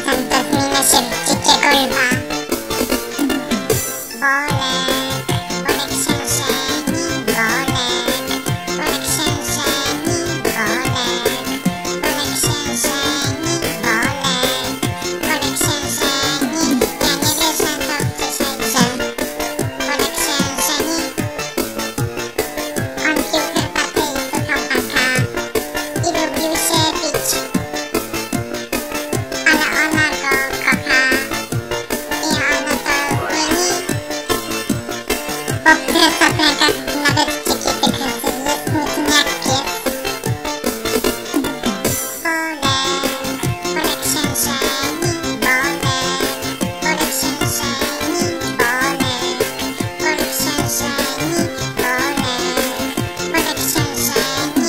potem to zmienia się w dzikiego lwa. Bolek księżeni, bolek księżeni, bolek księżeni, bolek księżeni. Ja nie wierzę to dzisiaj, że bolek księżeni. On pił herbatę i słuchał baka i lubił się bić, ale ona go kocha i ona to zmieni, bo w kręgach nawet dziki tygrys jest nikim jak pies. Bolek księżeni, bolek księżeni, bolek księżeni, bolek księżeni.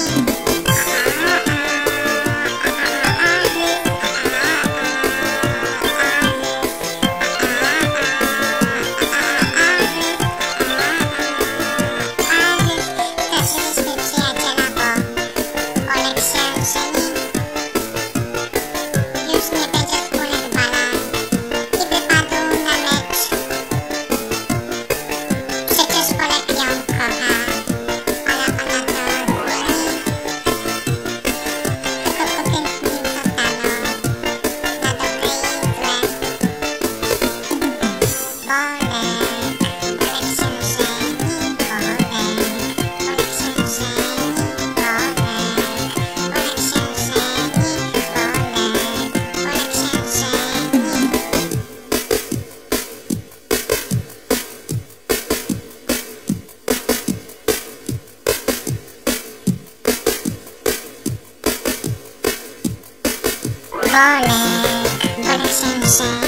Straciliśmy przyjaciela, bo Bolek księżeni już nie będzie wspólnych balań i wypadł na mecz. Przecież Bolek ją kocha, ale ona to zmieni, tylko po tym dniu zostaną na dobre i złe. Bolek księżeni, bolek księżeni, bolek księżeni, bolek księżeni. Bolek księżeni.